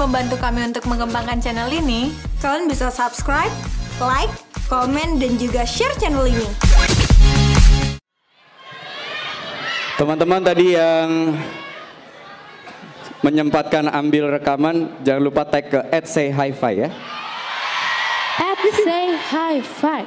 membantu kami untuk mengembangkan channel ini, kalian bisa subscribe, like, komen, dan juga share channel ini. Teman-teman tadi yang menyempatkan ambil rekaman, jangan lupa tag ke @sayhifi ya. @sayhifi.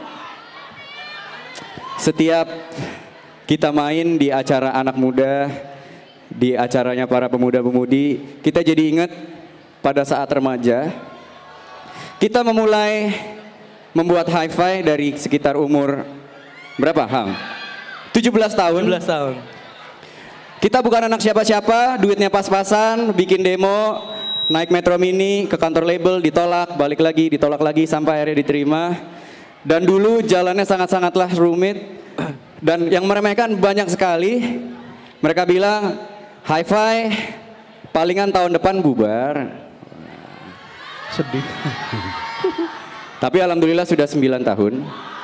Setiap kita main di acara anak muda, di acaranya para pemuda-pemudi, kita jadi ingat pada saat remaja, kita memulai membuat hi-fi dari sekitar umur berapa, Hang? 17 tahun. 17 tahun. Kita bukan anak siapa-siapa, duitnya pas-pasan, bikin demo, naik Metro Mini, ke kantor label, ditolak, balik lagi, ditolak lagi, sampai akhirnya diterima. Dan dulu jalannya sangat-sangatlah rumit, dan yang meremehkan banyak sekali. Mereka bilang, hi-fi palingan tahun depan bubar. Sedih. Tapi alhamdulillah sudah 9 tahun.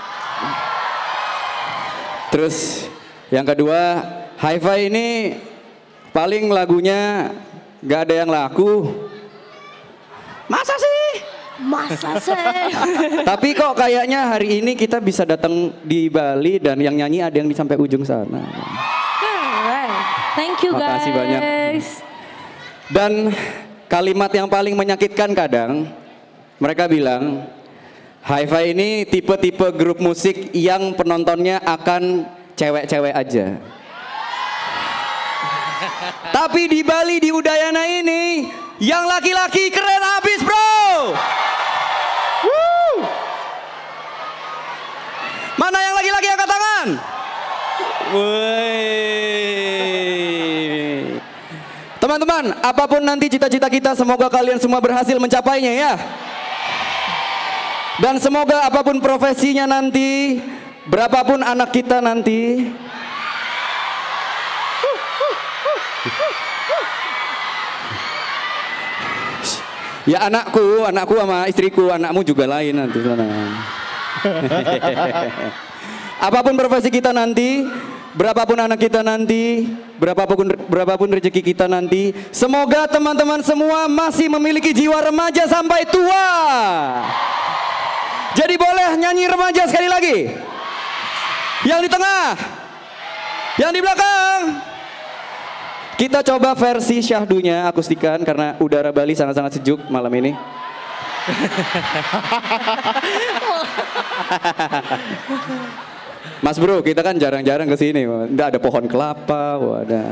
Terus yang kedua, hi-fi ini paling lagunya gak ada yang laku. Masa sih? Masa sih? Tapi kok kayaknya hari ini kita bisa datang di Bali dan yang nyanyi ada yang di sampai ujung sana. Thank you guys. Makasih banyak. Dan kalimat yang paling menyakitkan kadang, mereka bilang, hi-fi ini tipe-tipe grup musik yang penontonnya akan cewek-cewek aja. Tapi di Bali, di Udayana ini, yang laki-laki keren habis bro. Woo. Mana yang laki-laki angkat tangan? Woi. Teman-teman, apapun nanti cita-cita kita, semoga kalian semua berhasil mencapainya ya. Dan semoga apapun profesinya nanti, berapapun anak kita nanti, ya anakku sama istriku, anakmu juga lain nanti. Apapun profesi kita nanti, berapapun anak kita nanti, berapapun rezeki kita nanti, semoga teman-teman semua masih memiliki jiwa remaja sampai tua. Jadi boleh nyanyi remaja sekali lagi? Yang di tengah, yang di belakang. Kita coba versi syahdunya akustikan karena udara Bali sangat-sangat sejuk malam ini. Mas bro, kita kan jarang-jarang ke sini. Nggak ada pohon kelapa, ada.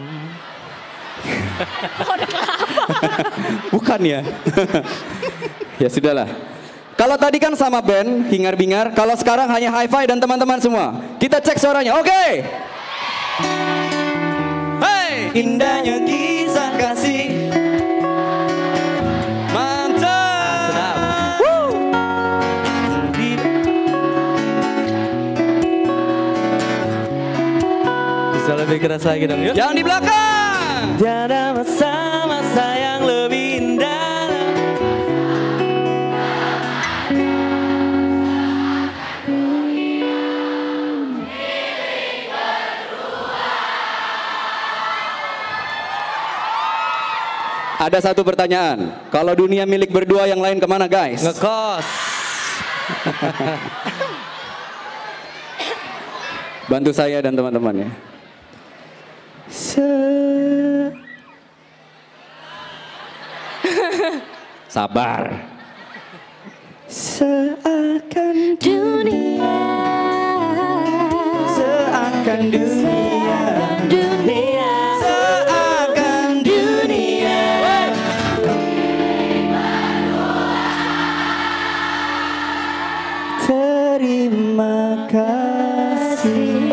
Pohon kelapa. Bukan ya? Ya sudahlah. Kalau tadi kan sama band, hingar-bingar. Kalau sekarang hanya hi-fi dan teman-teman semua. Kita cek suaranya, oke? Hey! Indahnya kisah kasih. Mantap! Woo! Bisa lebih keras lagi dong yuk. Yang di belakang. Tiada masa-masa yang lebih indah. Ada satu pertanyaan. Kalau dunia milik berdua, yang lain kemana guys? Ngekos. Bantu saya dan teman-teman ya. Sabar. Seakan Dunia. Seakan dunia. Dunia. Seakan dunia. Terima kasih.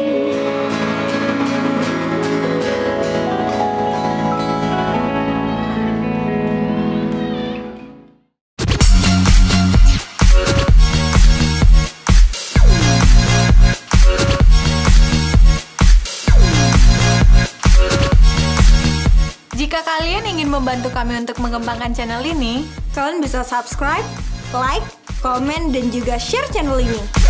Jika kalian ingin membantu kami untuk mengembangkan channel ini, kalian bisa subscribe, like, komen, dan juga share channel ini.